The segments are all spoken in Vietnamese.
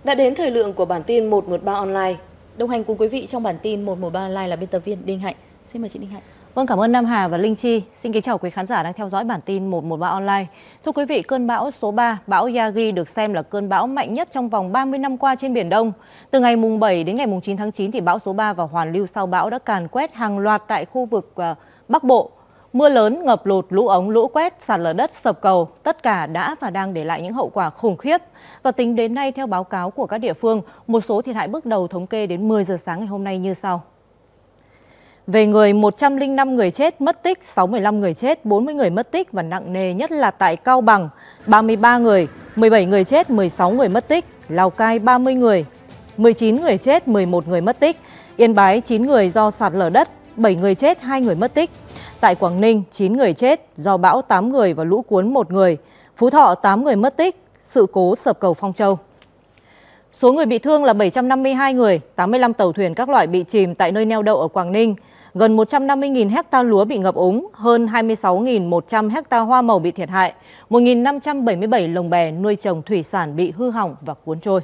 Đã đến thời lượng của bản tin 113 online. Đồng hành cùng quý vị trong bản tin 113 online là biên tập viên Đinh Hạnh. Xin mời chị Đinh Hạnh. Vâng, cảm ơn Nam Hà và Linh Chi. Xin kính chào quý khán giả đang theo dõi bản tin 113 online. Thưa quý vị, cơn bão số 3, bão Yagi được xem là cơn bão mạnh nhất trong vòng 30 năm qua trên Biển Đông. Từ ngày mùng 7 đến ngày mùng 9 tháng 9 thì bão số 3 và hoàn lưu sau bão đã càn quét hàng loạt tại khu vực Bắc Bộ. Mưa lớn, ngập lụt, lũ ống, lũ quét, sạt lở đất, sập cầu, tất cả đã và đang để lại những hậu quả khủng khiếp. Và tính đến nay, theo báo cáo của các địa phương, một số thiệt hại bước đầu thống kê đến 10 giờ sáng ngày hôm nay như sau. Về người, 105 người chết, mất tích, 65 người chết, 40 người mất tích và nặng nề nhất là tại Cao Bằng, 33 người, 17 người chết, 16 người mất tích, Lào Cai 30 người, 19 người chết, 11 người mất tích, Yên Bái 9 người do sạt lở đất, 7 người chết, 2 người mất tích. Tại Quảng Ninh, 9 người chết, do bão 8 người và lũ cuốn 1 người, Phú Thọ 8 người mất tích, sự cố sập cầu Phong Châu. Số người bị thương là 752 người, 85 tàu thuyền các loại bị chìm tại nơi neo đậu ở Quảng Ninh, gần 150.000 hecta lúa bị ngập úng, hơn 26.100 hecta hoa màu bị thiệt hại, 1.577 lồng bè nuôi trồng thủy sản bị hư hỏng và cuốn trôi.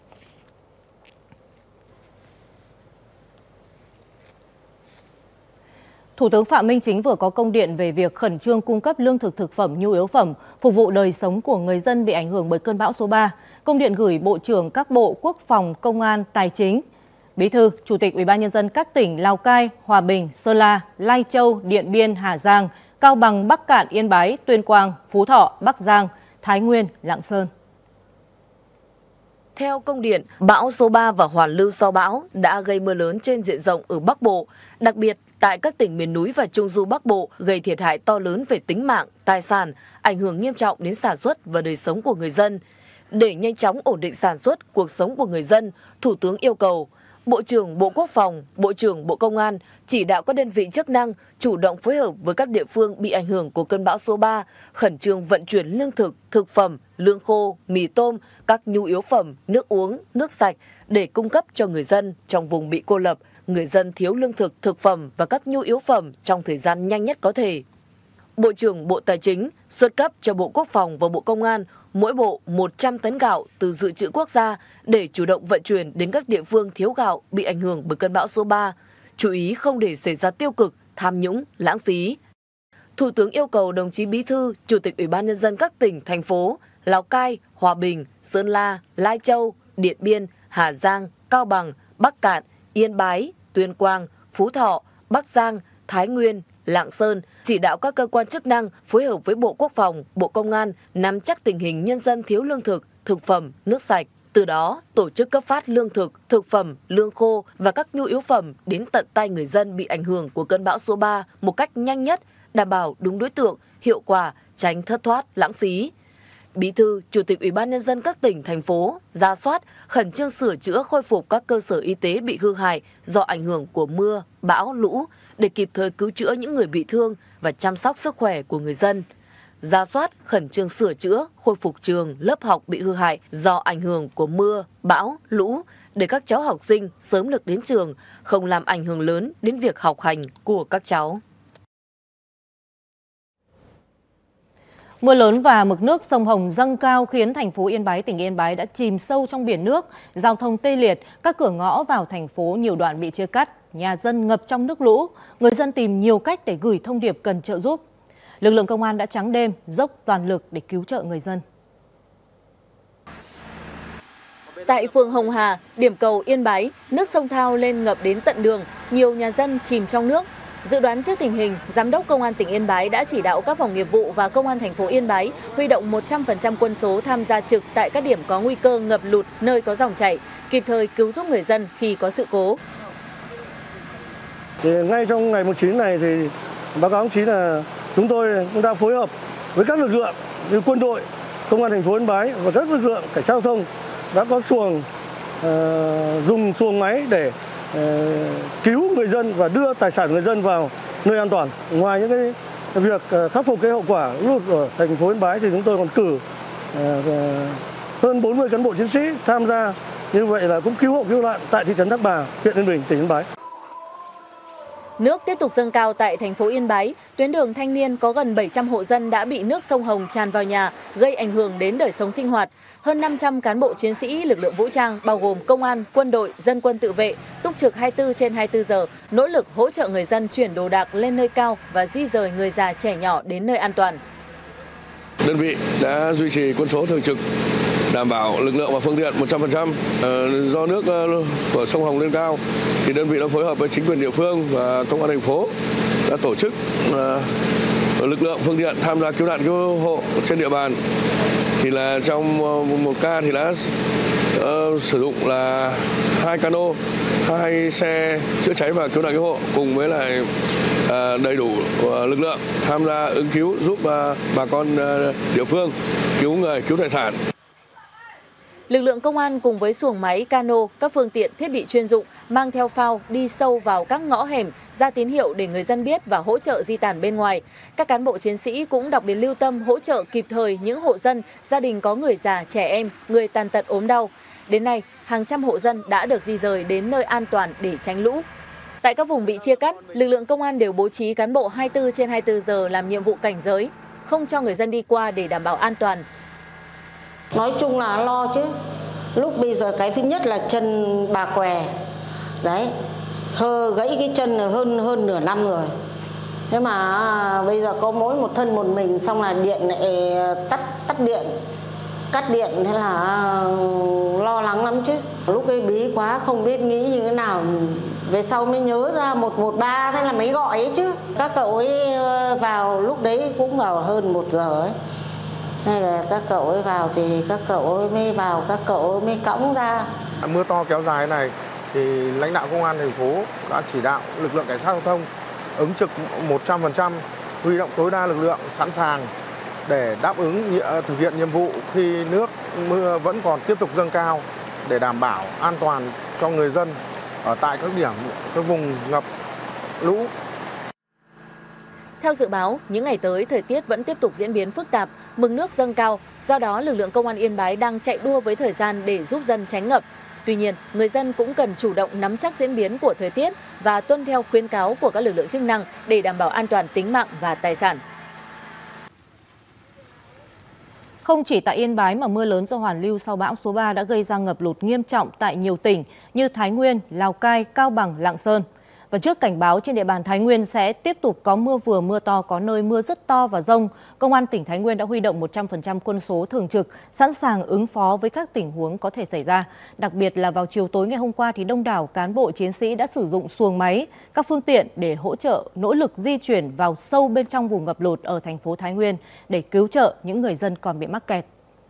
Thủ tướng Phạm Minh Chính vừa có công điện về việc khẩn trương cung cấp lương thực thực phẩm, nhu yếu phẩm, phục vụ đời sống của người dân bị ảnh hưởng bởi cơn bão số 3. Công điện gửi Bộ trưởng các bộ Quốc phòng, Công an, Tài chính, Bí thư, Chủ tịch UBND các tỉnh Lào Cai, Hòa Bình, Sơn La, Lai Châu, Điện Biên, Hà Giang, Cao Bằng, Bắc Kạn, Yên Bái, Tuyên Quang, Phú Thọ, Bắc Giang, Thái Nguyên, Lạng Sơn. Theo công điện, bão số 3 và hoàn lưu sau bão đã gây mưa lớn trên diện rộng ở Bắc Bộ, đặc biệt tại các tỉnh miền núi và Trung du Bắc Bộ, gây thiệt hại to lớn về tính mạng, tài sản, ảnh hưởng nghiêm trọng đến sản xuất và đời sống của người dân. Để nhanh chóng ổn định sản xuất, cuộc sống của người dân, Thủ tướng yêu cầu Bộ trưởng Bộ Quốc phòng, Bộ trưởng Bộ Công an chỉ đạo các đơn vị chức năng chủ động phối hợp với các địa phương bị ảnh hưởng của cơn bão số 3, khẩn trương vận chuyển lương thực, thực phẩm, lương khô, mì tôm, các nhu yếu phẩm, nước uống, nước sạch để cung cấp cho người dân trong vùng bị cô lập, người dân thiếu lương thực, thực phẩm và các nhu yếu phẩm trong thời gian nhanh nhất có thể. Bộ trưởng Bộ Tài chính xuất cấp cho Bộ Quốc phòng và Bộ Công an mỗi bộ 100 tấn gạo từ dự trữ quốc gia để chủ động vận chuyển đến các địa phương thiếu gạo bị ảnh hưởng bởi cơn bão số 3, chú ý không để xảy ra tiêu cực, tham nhũng, lãng phí. Thủ tướng yêu cầu đồng chí Bí thư, Chủ tịch UBND các tỉnh, thành phố Lào Cai, Hòa Bình, Sơn La, Lai Châu, Điện Biên, Hà Giang, Cao Bằng, Bắc Kạn, Yên Bái, Tuyên Quang, Phú Thọ, Bắc Giang, Thái Nguyên, Lạng Sơn chỉ đạo các cơ quan chức năng phối hợp với Bộ Quốc phòng, Bộ Công an nắm chắc tình hình nhân dân thiếu lương thực, thực phẩm, nước sạch. Từ đó, tổ chức cấp phát lương thực, thực phẩm, lương khô và các nhu yếu phẩm đến tận tay người dân bị ảnh hưởng của cơn bão số 3 một cách nhanh nhất, đảm bảo đúng đối tượng, hiệu quả, tránh thất thoát, lãng phí. Bí thư, Chủ tịch UBND các tỉnh, thành phố rà soát, khẩn trương sửa chữa khôi phục các cơ sở y tế bị hư hại do ảnh hưởng của mưa, bão, lũ để kịp thời cứu chữa những người bị thương và chăm sóc sức khỏe của người dân. Rà soát, khẩn trương sửa chữa, khôi phục trường, lớp học bị hư hại do ảnh hưởng của mưa, bão, lũ để các cháu học sinh sớm được đến trường, không làm ảnh hưởng lớn đến việc học hành của các cháu. Mưa lớn và mực nước sông Hồng dâng cao khiến thành phố Yên Bái, tỉnh Yên Bái đã chìm sâu trong biển nước, giao thông tê liệt, các cửa ngõ vào thành phố nhiều đoạn bị chia cắt, nhà dân ngập trong nước lũ, người dân tìm nhiều cách để gửi thông điệp cần trợ giúp. Lực lượng công an đã trắng đêm, dốc toàn lực để cứu trợ người dân. Tại phường Hồng Hà, điểm cầu Yên Bái, nước sông Thao lên ngập đến tận đường, nhiều nhà dân chìm trong nước. Dự đoán trước tình hình, Giám đốc Công an tỉnh Yên Bái đã chỉ đạo các phòng nghiệp vụ và Công an thành phố Yên Bái huy động 100% quân số tham gia trực tại các điểm có nguy cơ ngập lụt nơi có dòng chảy, kịp thời cứu giúp người dân khi có sự cố. Ngay trong ngày 9 này thì báo cáo ông chí là chúng tôi cũng đã phối hợp với các lực lượng như quân đội, Công an thành phố Yên Bái và các lực lượng cảnh sát giao thông đã có xuồng, dùng xuồng máy để cứu người dân và đưa tài sản người dân vào nơi an toàn. Ngoài những cái việc khắc phục cái hậu quả lụt ở thành phố Yên Bái thì chúng tôi còn cử hơn 40 cán bộ chiến sĩ tham gia, như vậy là cũng cứu hộ cứu nạn tại thị trấn Thác Bà, huyện Yên Bình, tỉnh Yên Bái. Nước tiếp tục dâng cao tại thành phố Yên Bái, tuyến đường Thanh Niên có gần 700 hộ dân đã bị nước sông Hồng tràn vào nhà, gây ảnh hưởng đến đời sống sinh hoạt. hơn 500 cán bộ chiến sĩ lực lượng vũ trang bao gồm công an, quân đội, dân quân tự vệ, túc trực 24/24 giờ, nỗ lực hỗ trợ người dân chuyển đồ đạc lên nơi cao và di rời người già trẻ nhỏ đến nơi an toàn. Đơn vị đã duy trì quân số thường trực, đảm bảo lực lượng và phương tiện 100%. Do nước của sông Hồng lên cao, thì đơn vị đã phối hợp với chính quyền địa phương và công an thành phố đã tổ chức lực lượng phương tiện tham gia cứu nạn cứu hộ trên địa bàn. Thì là trong một ca thì đã sử dụng là 2 cano, 2 xe chữa cháy và cứu nạn cứu hộ cùng với lại đầy đủ lực lượng tham gia ứng cứu giúp bà con địa phương cứu người, cứu tài sản. Lực lượng công an cùng với xuồng máy, cano, các phương tiện thiết bị chuyên dụng mang theo phao đi sâu vào các ngõ hẻm, ra tín hiệu để người dân biết và hỗ trợ di tản bên ngoài. Các cán bộ chiến sĩ cũng đặc biệt lưu tâm hỗ trợ kịp thời những hộ dân, gia đình có người già, trẻ em, người tàn tật ốm đau. Đến nay, hàng trăm hộ dân đã được di rời đến nơi an toàn để tránh lũ. Tại các vùng bị chia cắt, lực lượng công an đều bố trí cán bộ 24/24 giờ làm nhiệm vụ cảnh giới, không cho người dân đi qua để đảm bảo an toàn. Nói chung là lo chứ. Lúc bây giờ cái thứ nhất là chân bà què. Đấy, gãy cái chân là hơn nửa năm rồi. Thế mà bây giờ có mỗi một thân một mình, xong là điện lại tắt điện, cắt điện, thế là lo lắng lắm chứ. Lúc ấy bí quá không biết nghĩ như thế nào, về sau mới nhớ ra 113, thế là mới gọi ấy chứ. Các cậu ấy vào lúc đấy cũng vào hơn 1 giờ ấy. Hay là các cậu ấy vào thì các cậu ấy mới vào, các cậu ấy mới cõng ra. Mưa to kéo dài này thì lãnh đạo công an thành phố đã chỉ đạo lực lượng cảnh sát giao thông ứng trực 100%, huy động tối đa lực lượng sẵn sàng để đáp ứng thực hiện nhiệm vụ khi nước mưa vẫn còn tiếp tục dâng cao, để đảm bảo an toàn cho người dân ở tại các điểm, các vùng ngập lũ. Theo dự báo, những ngày tới thời tiết vẫn tiếp tục diễn biến phức tạp, mực nước dâng cao, do đó lực lượng công an Yên Bái đang chạy đua với thời gian để giúp dân tránh ngập. Tuy nhiên, người dân cũng cần chủ động nắm chắc diễn biến của thời tiết và tuân theo khuyến cáo của các lực lượng chức năng để đảm bảo an toàn tính mạng và tài sản. Không chỉ tại Yên Bái mà mưa lớn do hoàn lưu sau bão số 3 đã gây ra ngập lụt nghiêm trọng tại nhiều tỉnh như Thái Nguyên, Lào Cai, Cao Bằng, Lạng Sơn. Và trước cảnh báo trên địa bàn Thái Nguyên sẽ tiếp tục có mưa vừa mưa to, có nơi mưa rất to và dông, Công an tỉnh Thái Nguyên đã huy động 100% quân số thường trực, sẵn sàng ứng phó với các tình huống có thể xảy ra. Đặc biệt là vào chiều tối ngày hôm qua thì đông đảo cán bộ chiến sĩ đã sử dụng xuồng máy, các phương tiện để hỗ trợ nỗ lực di chuyển vào sâu bên trong vùng ngập lụt ở thành phố Thái Nguyên để cứu trợ những người dân còn bị mắc kẹt.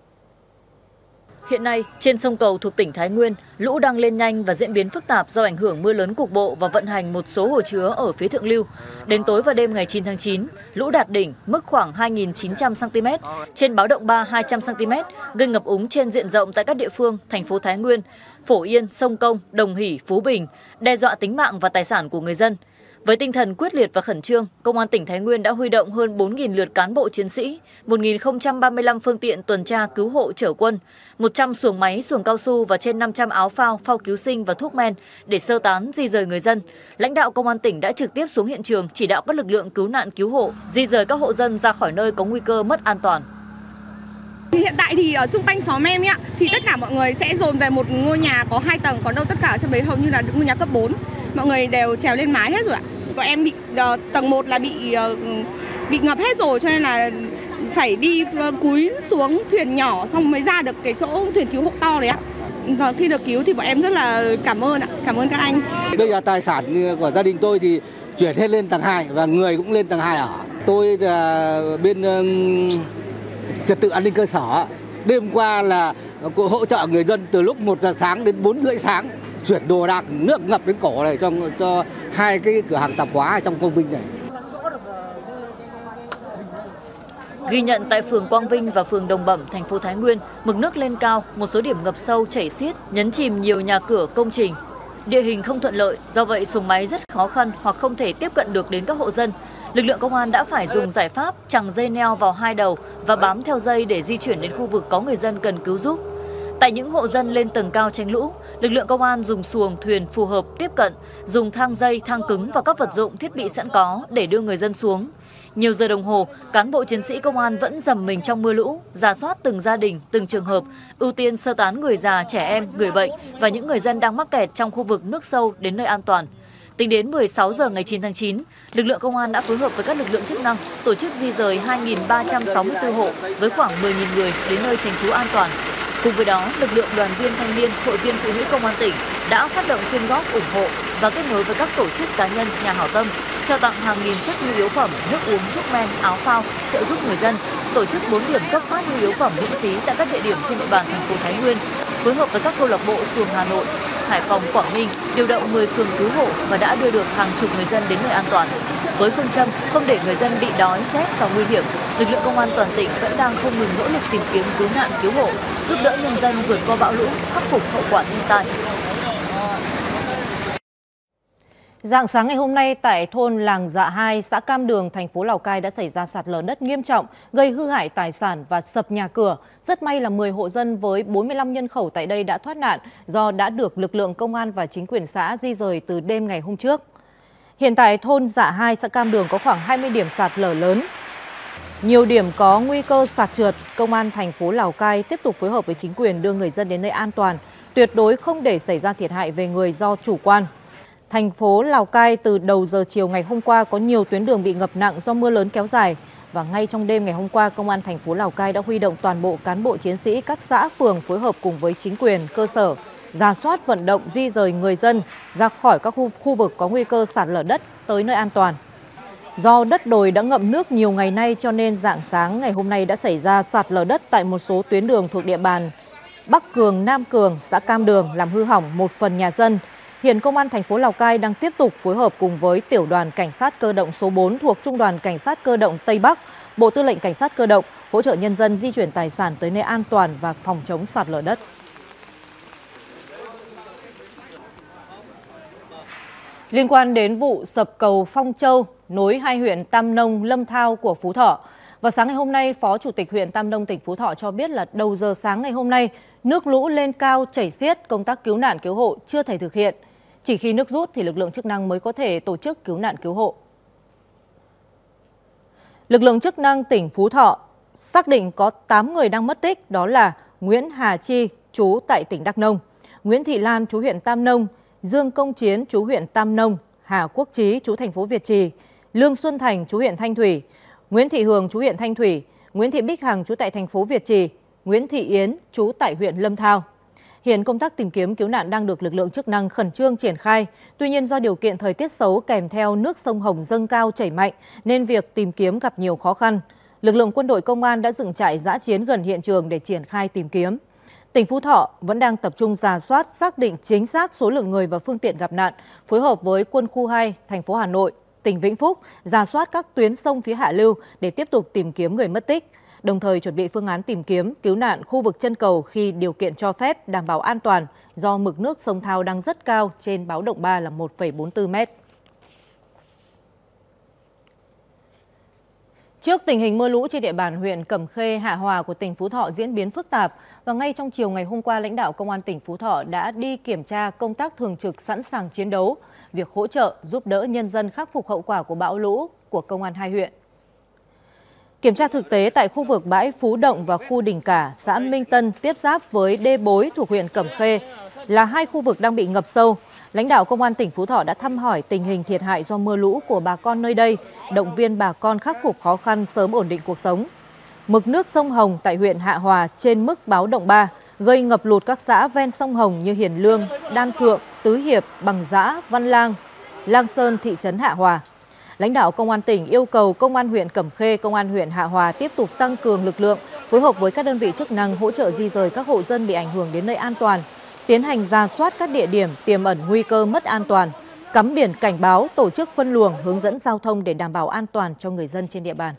Hiện nay, trên sông Cầu thuộc tỉnh Thái Nguyên, lũ đang lên nhanh và diễn biến phức tạp do ảnh hưởng mưa lớn cục bộ và vận hành một số hồ chứa ở phía thượng lưu. Đến tối và đêm ngày 9 tháng 9, lũ đạt đỉnh mức khoảng 2.900 cm, trên báo động 3 200 cm, gây ngập úng trên diện rộng tại các địa phương thành phố Thái Nguyên, Phổ Yên, Sông Công, Đồng Hỷ, Phú Bình, đe dọa tính mạng và tài sản của người dân. Với tinh thần quyết liệt và khẩn trương, Công an tỉnh Thái Nguyên đã huy động hơn 4.000 lượt cán bộ chiến sĩ, 1.035 phương tiện tuần tra cứu hộ chở quân, 100 xuồng máy, xuồng cao su và trên 500 áo phao, phao cứu sinh và thuốc men để sơ tán, di rời người dân. Lãnh đạo Công an tỉnh đã trực tiếp xuống hiện trường chỉ đạo các lực lượng cứu nạn cứu hộ, di rời các hộ dân ra khỏi nơi có nguy cơ mất an toàn. Hiện tại thì ở xung quanh xóm em ấy, thì tất cả mọi người sẽ dồn về một ngôi nhà có 2 tầng, còn đâu tất cả trong đấy hầu như là ngôi nhà cấp 4. Mọi người đều trèo lên mái hết rồi ạ. Bọn em bị tầng 1 là bị ngập hết rồi, cho nên là phải đi cúi xuống thuyền nhỏ xong mới ra được cái chỗ thuyền cứu hộ to đấy ạ. Và khi được cứu thì bọn em rất là cảm ơn ạ, cảm ơn các anh. Bây giờ tài sản của gia đình tôi thì chuyển hết lên tầng 2 và người cũng lên tầng 2 ở. Tôi là bên trật tự an ninh cơ sở. Đêm qua là hỗ trợ người dân từ lúc 1 giờ sáng đến 4 rưỡi sáng, chuyển đồ đạc nước ngập đến cổ này cho 2 cái cửa hàng tạp hóa ở trong Công Vinh này. Ghi nhận tại phường Quang Vinh và phường Đồng Bẩm, thành phố Thái Nguyên, mực nước lên cao, một số điểm ngập sâu chảy xiết, nhấn chìm nhiều nhà cửa, công trình. Địa hình không thuận lợi, do vậy xuồng máy rất khó khăn hoặc không thể tiếp cận được đến các hộ dân. Lực lượng công an đã phải dùng giải pháp chằng dây neo vào 2 đầu và bám theo dây để di chuyển đến khu vực có người dân cần cứu giúp. Tại những hộ dân lên tầng cao tránh lũ, lực lượng công an dùng xuồng, thuyền phù hợp tiếp cận, dùng thang dây, thang cứng và các vật dụng thiết bị sẵn có để đưa người dân xuống. Nhiều giờ đồng hồ, cán bộ chiến sĩ công an vẫn dầm mình trong mưa lũ, rà soát từng gia đình, từng trường hợp, ưu tiên sơ tán người già, trẻ em, người bệnh và những người dân đang mắc kẹt trong khu vực nước sâu đến nơi an toàn. Tính đến 16 giờ ngày 9 tháng 9, lực lượng công an đã phối hợp với các lực lượng chức năng tổ chức di rời 2.364 hộ với khoảng 10.000 người đến nơi tránh trú an toàn. Cùng với đó, lực lượng đoàn viên thanh niên, hội viên phụ nữ công an tỉnh đã phát động quyên góp ủng hộ và kết nối với các tổ chức cá nhân, nhà hảo tâm, trao tặng hàng nghìn suất nhu yếu phẩm, nước uống, thuốc men, áo phao, trợ giúp người dân, tổ chức 4 điểm cấp phát nhu yếu phẩm miễn phí tại các địa điểm trên địa bàn thành phố Thái Nguyên, phối hợp với các câu lạc bộ xuồng Hà Nội, Hải Phòng, Quảng Ninh điều động 10 xuồng cứu hộ và đã đưa được hàng chục người dân đến nơi an toàn. Với phương châm không để người dân bị đói, rét và nguy hiểm, lực lượng công an toàn tỉnh vẫn đang không ngừng nỗ lực tìm kiếm cứu nạn cứu hộ, giúp đỡ nhân dân vượt qua bão lũ, khắc phục hậu quả thiên tai. Rạng sáng ngày hôm nay tại thôn Làng Dạ 2, xã Cam Đường, thành phố Lào Cai đã xảy ra sạt lở đất nghiêm trọng, gây hư hại tài sản và sập nhà cửa. Rất may là 10 hộ dân với 45 nhân khẩu tại đây đã thoát nạn do đã được lực lượng công an và chính quyền xã di rời từ đêm ngày hôm trước. Hiện tại thôn Dạ 2, xã Cam Đường có khoảng 20 điểm sạt lở lớn. Nhiều điểm có nguy cơ sạt trượt, công an thành phố Lào Cai tiếp tục phối hợp với chính quyền đưa người dân đến nơi an toàn, tuyệt đối không để xảy ra thiệt hại về người do chủ quan. Thành phố Lào Cai từ đầu giờ chiều ngày hôm qua có nhiều tuyến đường bị ngập nặng do mưa lớn kéo dài. Và ngay trong đêm ngày hôm qua, Công an thành phố Lào Cai đã huy động toàn bộ cán bộ chiến sĩ các xã phường phối hợp cùng với chính quyền cơ sở, rà soát vận động di rời người dân ra khỏi các khu vực có nguy cơ sạt lở đất tới nơi an toàn. Do đất đồi đã ngậm nước nhiều ngày nay cho nên rạng sáng ngày hôm nay đã xảy ra sạt lở đất tại một số tuyến đường thuộc địa bàn Bắc Cường, Nam Cường, xã Cam Đường làm hư hỏng một phần nhà dân. Hiện Công an thành phố Lào Cai đang tiếp tục phối hợp cùng với Tiểu đoàn Cảnh sát Cơ động số 4 thuộc Trung đoàn Cảnh sát Cơ động Tây Bắc, Bộ Tư lệnh Cảnh sát Cơ động hỗ trợ nhân dân di chuyển tài sản tới nơi an toàn và phòng chống sạt lở đất. Liên quan đến vụ sập cầu Phong Châu nối hai huyện Tam Nông, Lâm Thao của Phú Thọ, vào sáng ngày hôm nay, Phó Chủ tịch huyện Tam Nông, tỉnh Phú Thọ cho biết là đầu giờ sáng ngày hôm nay, nước lũ lên cao chảy xiết, công tác cứu nạn cứu hộ chưa thể thực hiện. Chỉ khi nước rút thì lực lượng chức năng mới có thể tổ chức cứu nạn cứu hộ. Lực lượng chức năng tỉnh Phú Thọ xác định có 8 người đang mất tích, đó là Nguyễn Hà Chi, trú tại tỉnh Đắk Nông, Nguyễn Thị Lan, trú huyện Tam Nông, Dương Công Chiến, trú huyện Tam Nông, Hà Quốc Trí, trú thành phố Việt Trì, Lương Xuân Thành, trú huyện Thanh Thủy, Nguyễn Thị Hường, trú huyện Thanh Thủy, Nguyễn Thị Bích Hằng, trú tại thành phố Việt Trì, Nguyễn Thị Yến, trú tại huyện Lâm Thao. Hiện công tác tìm kiếm cứu nạn đang được lực lượng chức năng khẩn trương triển khai. Tuy nhiên do điều kiện thời tiết xấu kèm theo nước sông Hồng dâng cao chảy mạnh nên việc tìm kiếm gặp nhiều khó khăn. Lực lượng quân đội công an đã dựng trại dã chiến gần hiện trường để triển khai tìm kiếm. Tỉnh Phú Thọ vẫn đang tập trung rà soát xác định chính xác số lượng người và phương tiện gặp nạn, phối hợp với Quân khu 2, thành phố Hà Nội, tỉnh Vĩnh Phúc rà soát các tuyến sông phía hạ lưu để tiếp tục tìm kiếm người mất tích, đồng thời chuẩn bị phương án tìm kiếm, cứu nạn khu vực chân cầu khi điều kiện cho phép đảm bảo an toàn do mực nước sông Thao đang rất cao, trên báo động 3 là 1,44 m. Trước tình hình mưa lũ trên địa bàn huyện Cẩm Khê, Hạ Hòa của tỉnh Phú Thọ diễn biến phức tạp, và ngay trong chiều ngày hôm qua, lãnh đạo Công an tỉnh Phú Thọ đã đi kiểm tra công tác thường trực sẵn sàng chiến đấu, việc hỗ trợ giúp đỡ nhân dân khắc phục hậu quả của bão lũ của Công an hai huyện. Kiểm tra thực tế tại khu vực bãi Phú Động và khu Đỉnh Cả, xã Minh Tân tiếp giáp với Đê Bối thuộc huyện Cẩm Khê là hai khu vực đang bị ngập sâu. Lãnh đạo Công an tỉnh Phú Thọ đã thăm hỏi tình hình thiệt hại do mưa lũ của bà con nơi đây, động viên bà con khắc phục khó khăn, sớm ổn định cuộc sống. Mực nước sông Hồng tại huyện Hạ Hòa trên mức báo động 3, gây ngập lụt các xã ven sông Hồng như Hiền Lương, Đan Thượng, Tứ Hiệp, Bằng Giã, Văn Lang, Lang Sơn, thị trấn Hạ Hòa. Lãnh đạo Công an tỉnh yêu cầu Công an huyện Cẩm Khê, Công an huyện Hạ Hòa tiếp tục tăng cường lực lượng, phối hợp với các đơn vị chức năng hỗ trợ di rời các hộ dân bị ảnh hưởng đến nơi an toàn, tiến hành rà soát các địa điểm tiềm ẩn nguy cơ mất an toàn, cắm biển cảnh báo, tổ chức phân luồng, hướng dẫn giao thông để đảm bảo an toàn cho người dân trên địa bàn.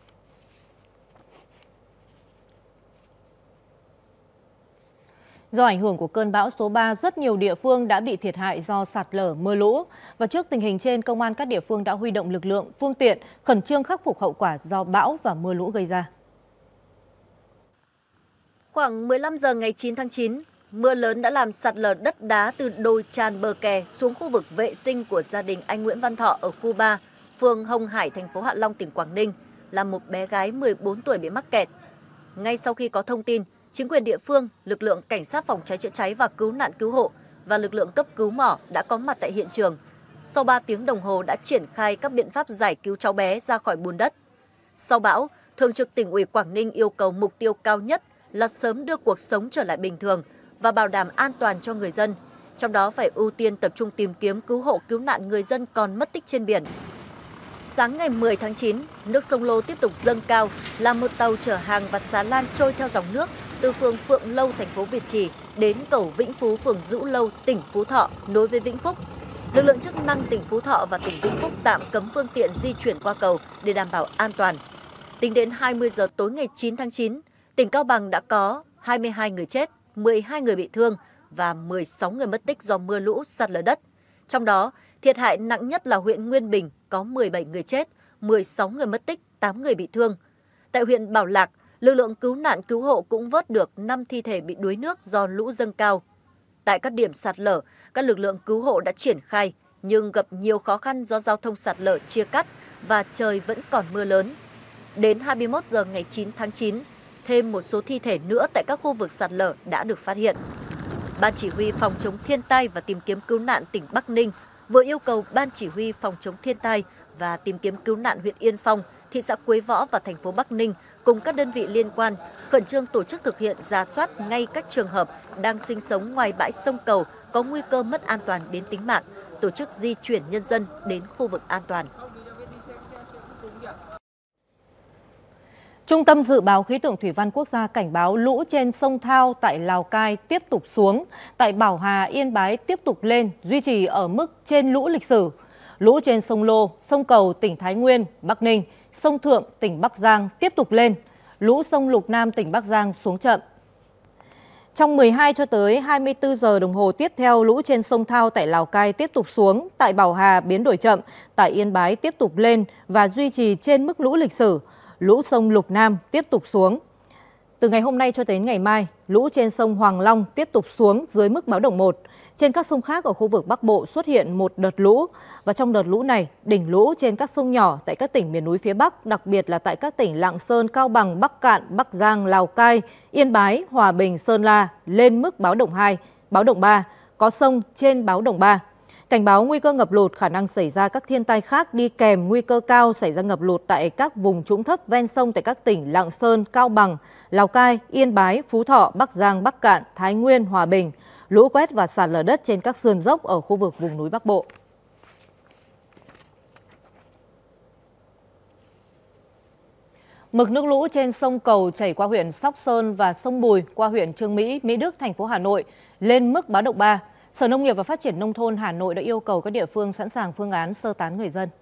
Do ảnh hưởng của cơn bão số 3, rất nhiều địa phương đã bị thiệt hại do sạt lở mưa lũ. Và trước tình hình trên, Công an các địa phương đã huy động lực lượng, phương tiện, khẩn trương khắc phục hậu quả do bão và mưa lũ gây ra. Khoảng 15 giờ ngày 9 tháng 9, mưa lớn đã làm sạt lở đất đá từ đồi tràn bờ kè xuống khu vực vệ sinh của gia đình anh Nguyễn Văn Thọ ở khu 3, phường Hồng Hải, thành phố Hạ Long, tỉnh Quảng Ninh, là một bé gái 14 tuổi bị mắc kẹt. Ngay sau khi có thông tin, chính quyền địa phương, lực lượng cảnh sát phòng cháy chữa cháy và cứu nạn cứu hộ và lực lượng cấp cứu mỏ đã có mặt tại hiện trường. Sau 3 tiếng đồng hồ đã triển khai các biện pháp giải cứu cháu bé ra khỏi bùn đất. Sau bão, Thường trực Tỉnh ủy Quảng Ninh yêu cầu mục tiêu cao nhất là sớm đưa cuộc sống trở lại bình thường và bảo đảm an toàn cho người dân. Trong đó phải ưu tiên tập trung tìm kiếm cứu hộ cứu nạn người dân còn mất tích trên biển. Sáng ngày 10 tháng 9, nước sông Lô tiếp tục dâng cao, làm một tàu chở hàng và xà lan trôi theo dòng nước từ phường Phượng Lâu, thành phố Việt Trì đến cầu Vĩnh Phú, phường Dữ Lâu, tỉnh Phú Thọ, nối với Vĩnh Phúc. Lực lượng chức năng tỉnh Phú Thọ và tỉnh Vĩnh Phúc tạm cấm phương tiện di chuyển qua cầu để đảm bảo an toàn. Tính đến 20 giờ tối ngày 9 tháng 9, tỉnh Cao Bằng đã có 22 người chết, 12 người bị thương và 16 người mất tích do mưa lũ, sạt lở đất. Trong đó, thiệt hại nặng nhất là huyện Nguyên Bình có 17 người chết, 16 người mất tích, 8 người bị thương. Tại huyện Bảo Lạc, lực lượng cứu nạn cứu hộ cũng vớt được 5 thi thể bị đuối nước do lũ dâng cao. Tại các điểm sạt lở, các lực lượng cứu hộ đã triển khai nhưng gặp nhiều khó khăn do giao thông sạt lở chia cắt và trời vẫn còn mưa lớn. Đến 21 giờ ngày 9 tháng 9, thêm một số thi thể nữa tại các khu vực sạt lở đã được phát hiện. Ban chỉ huy phòng chống thiên tai và tìm kiếm cứu nạn tỉnh Bắc Ninh vừa yêu cầu Ban chỉ huy phòng chống thiên tai và tìm kiếm cứu nạn huyện Yên Phong, thị xã Quế Võ và thành phố Bắc Ninh cùng các đơn vị liên quan khẩn trương tổ chức thực hiện rà soát ngay các trường hợp đang sinh sống ngoài bãi sông cầu có nguy cơ mất an toàn đến tính mạng, tổ chức di chuyển nhân dân đến khu vực an toàn. Trung tâm Dự báo Khí tượng Thủy văn Quốc gia cảnh báo lũ trên sông Thao tại Lào Cai tiếp tục xuống, tại Bảo Hà, Yên Bái tiếp tục lên, duy trì ở mức trên lũ lịch sử. Lũ trên sông Lô, sông Cầu, tỉnh Thái Nguyên, Bắc Ninh, sông Thượng, tỉnh Bắc Giang tiếp tục lên. Lũ sông Lục Nam, tỉnh Bắc Giang xuống chậm. Trong 12 cho tới 24 giờ đồng hồ tiếp theo, lũ trên sông Thao tại Lào Cai tiếp tục xuống, tại Bảo Hà biến đổi chậm, tại Yên Bái tiếp tục lên và duy trì trên mức lũ lịch sử. Lũ sông Lục Nam tiếp tục xuống. Từ ngày hôm nay cho đến ngày mai, lũ trên sông Hoàng Long tiếp tục xuống dưới mức báo động 1. Trên các sông khác ở khu vực Bắc Bộ xuất hiện một đợt lũ. Và trong đợt lũ này, đỉnh lũ trên các sông nhỏ tại các tỉnh miền núi phía Bắc, đặc biệt là tại các tỉnh Lạng Sơn, Cao Bằng, Bắc Cạn, Bắc Giang, Lào Cai, Yên Bái, Hòa Bình, Sơn La lên mức báo động 2, báo động 3, có sông trên báo động 3. Cảnh báo nguy cơ ngập lụt, khả năng xảy ra các thiên tai khác đi kèm nguy cơ cao xảy ra ngập lụt tại các vùng trũng thấp ven sông tại các tỉnh Lạng Sơn, Cao Bằng, Lào Cai, Yên Bái, Phú Thọ, Bắc Giang, Bắc Cạn, Thái Nguyên, Hòa Bình, lũ quét và sạt lở đất trên các sườn dốc ở khu vực vùng núi Bắc Bộ. Mực nước lũ trên sông Cầu chảy qua huyện Sóc Sơn và sông Bùi qua huyện Chương Mỹ, Mỹ Đức, thành phố Hà Nội lên mức báo động 3. Sở Nông nghiệp và Phát triển Nông thôn Hà Nội đã yêu cầu các địa phương sẵn sàng phương án sơ tán người dân.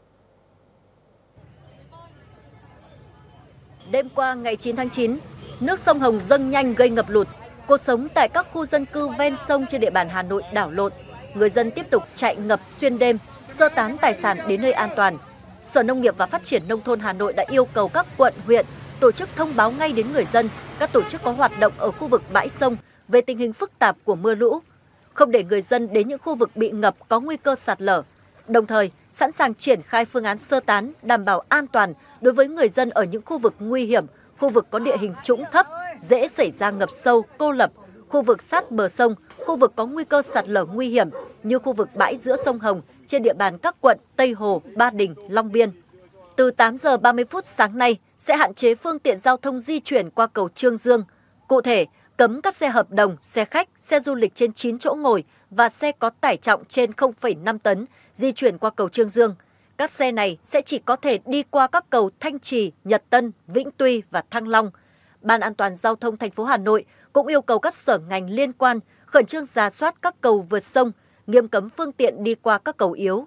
Đêm qua ngày 9 tháng 9, nước sông Hồng dâng nhanh gây ngập lụt. Cuộc sống tại các khu dân cư ven sông trên địa bàn Hà Nội đảo lộn. Người dân tiếp tục chạy ngập xuyên đêm, sơ tán tài sản đến nơi an toàn. Sở Nông nghiệp và Phát triển Nông thôn Hà Nội đã yêu cầu các quận, huyện tổ chức thông báo ngay đến người dân, các tổ chức có hoạt động ở khu vực bãi sông về tình hình phức tạp của mưa lũ, không để người dân đến những khu vực bị ngập có nguy cơ sạt lở. Đồng thời, sẵn sàng triển khai phương án sơ tán đảm bảo an toàn đối với người dân ở những khu vực nguy hiểm, khu vực có địa hình trũng thấp, dễ xảy ra ngập sâu, cô lập, khu vực sát bờ sông, khu vực có nguy cơ sạt lở nguy hiểm như khu vực bãi giữa sông Hồng trên địa bàn các quận Tây Hồ, Ba Đình, Long Biên. Từ 8 giờ 30 phút sáng nay sẽ hạn chế phương tiện giao thông di chuyển qua cầu Trương Dương. Cụ thể, cấm các xe hợp đồng, xe khách, xe du lịch trên 9 chỗ ngồi và xe có tải trọng trên 0,5 tấn di chuyển qua cầu Trương Dương. Các xe này sẽ chỉ có thể đi qua các cầu Thanh Trì, Nhật Tân, Vĩnh Tuy và Thăng Long. Ban An toàn Giao thông thành phố Hà Nội cũng yêu cầu các sở ngành liên quan khẩn trương rà soát các cầu vượt sông, nghiêm cấm phương tiện đi qua các cầu yếu.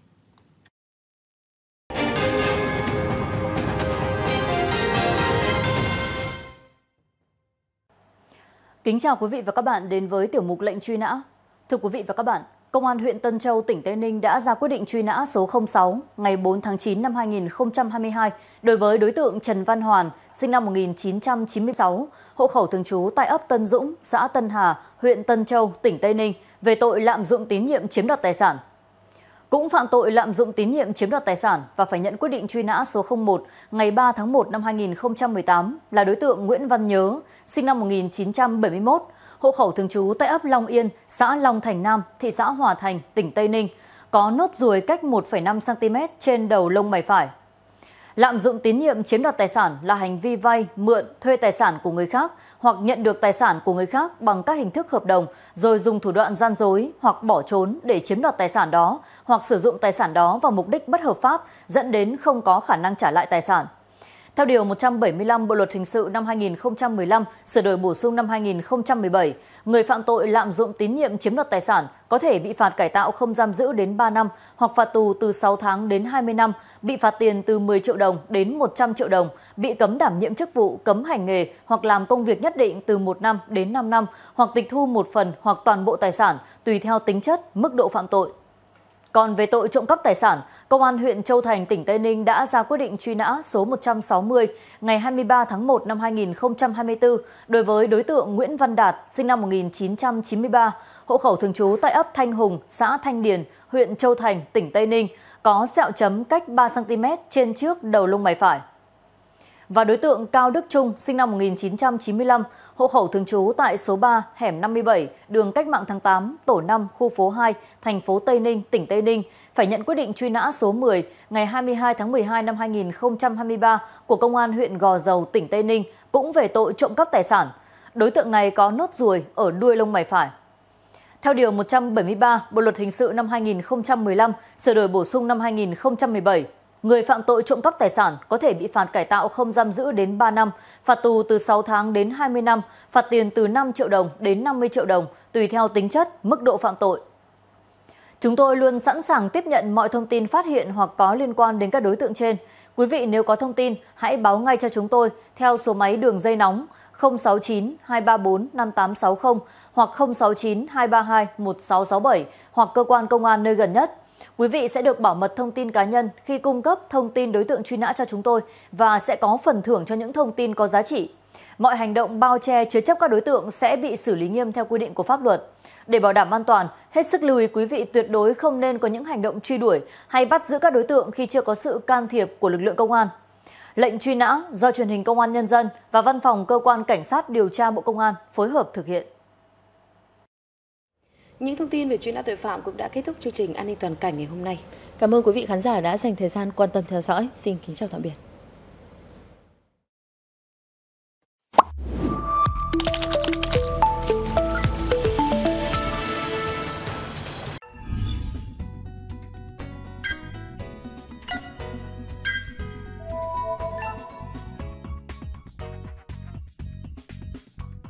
Kính chào quý vị và các bạn đến với tiểu mục lệnh truy nã. Thưa quý vị và các bạn, Công an huyện Tân Châu, tỉnh Tây Ninh đã ra quyết định truy nã số 06 ngày 4 tháng 9 năm 2022 đối với đối tượng Trần Văn Hoàn, sinh năm 1996, hộ khẩu thường trú tại ấp Tân Dũng, xã Tân Hà, huyện Tân Châu, tỉnh Tây Ninh, về tội lạm dụng tín nhiệm chiếm đoạt tài sản. cũng phạm tội lạm dụng tín nhiệm chiếm đoạt tài sản và phải nhận quyết định truy nã số 01 ngày 3 tháng 1 năm 2018 là đối tượng Nguyễn Văn Nhớ, sinh năm 1971, hộ khẩu thường trú tại ấp Long Yên, xã Long Thành Nam, thị xã Hòa Thành, tỉnh Tây Ninh, có nốt ruồi cách 1,5 cm trên đầu lông mày phải. Lạm dụng tín nhiệm chiếm đoạt tài sản là hành vi vay, mượn, thuê tài sản của người khác hoặc nhận được tài sản của người khác bằng các hình thức hợp đồng rồi dùng thủ đoạn gian dối hoặc bỏ trốn để chiếm đoạt tài sản đó hoặc sử dụng tài sản đó vào mục đích bất hợp pháp dẫn đến không có khả năng trả lại tài sản. Theo Điều 175 Bộ Luật Hình sự năm 2015, sửa đổi bổ sung năm 2017, người phạm tội lạm dụng tín nhiệm chiếm đoạt tài sản có thể bị phạt cải tạo không giam giữ đến 3 năm hoặc phạt tù từ 6 tháng đến 20 năm, bị phạt tiền từ 10 triệu đồng đến 100 triệu đồng, bị cấm đảm nhiệm chức vụ, cấm hành nghề hoặc làm công việc nhất định từ 1 năm đến 5 năm hoặc tịch thu một phần hoặc toàn bộ tài sản tùy theo tính chất, mức độ phạm tội. Còn về tội trộm cắp tài sản, Công an huyện Châu Thành, tỉnh Tây Ninh đã ra quyết định truy nã số 160 ngày 23 tháng 1 năm 2024 đối với đối tượng Nguyễn Văn Đạt, sinh năm 1993, hộ khẩu thường trú tại ấp Thanh Hùng, xã Thanh Điền, huyện Châu Thành, tỉnh Tây Ninh, có sẹo chấm cách 3 cm trên trước đầu lông mày phải. Và đối tượng Cao Đức Trung, sinh năm 1995, hộ khẩu thường trú tại số 3, hẻm 57, đường Cách mạng tháng 8, tổ 5, khu phố 2, thành phố Tây Ninh, tỉnh Tây Ninh, phải nhận quyết định truy nã số 10 ngày 22 tháng 12 năm 2023 của Công an huyện Gò Dầu, tỉnh Tây Ninh, cũng về tội trộm cắp tài sản. Đối tượng này có nốt ruồi ở đuôi lông mày phải. Theo Điều 173 Bộ Luật Hình sự năm 2015, sửa đổi bổ sung năm 2017, người phạm tội trộm cắp tài sản có thể bị phạt cải tạo không giam giữ đến 3 năm, phạt tù từ 6 tháng đến 20 năm, phạt tiền từ 5 triệu đồng đến 50 triệu đồng, tùy theo tính chất, mức độ phạm tội. Chúng tôi luôn sẵn sàng tiếp nhận mọi thông tin phát hiện hoặc có liên quan đến các đối tượng trên. Quý vị nếu có thông tin, hãy báo ngay cho chúng tôi theo số máy đường dây nóng 069 234 5860 hoặc 069 232 1667 hoặc cơ quan công an nơi gần nhất. Quý vị sẽ được bảo mật thông tin cá nhân khi cung cấp thông tin đối tượng truy nã cho chúng tôi và sẽ có phần thưởng cho những thông tin có giá trị. Mọi hành động bao che chứa chấp các đối tượng sẽ bị xử lý nghiêm theo quy định của pháp luật. Để bảo đảm an toàn, hết sức lưu ý quý vị tuyệt đối không nên có những hành động truy đuổi hay bắt giữ các đối tượng khi chưa có sự can thiệp của lực lượng công an. Lệnh truy nã do Truyền hình Công an Nhân dân và Văn phòng Cơ quan Cảnh sát điều tra Bộ Công an phối hợp thực hiện. Những thông tin về truy nã tội phạm cũng đã kết thúc chương trình An ninh toàn cảnh ngày hôm nay. Cảm ơn quý vị khán giả đã dành thời gian quan tâm theo dõi. Xin kính chào tạm biệt.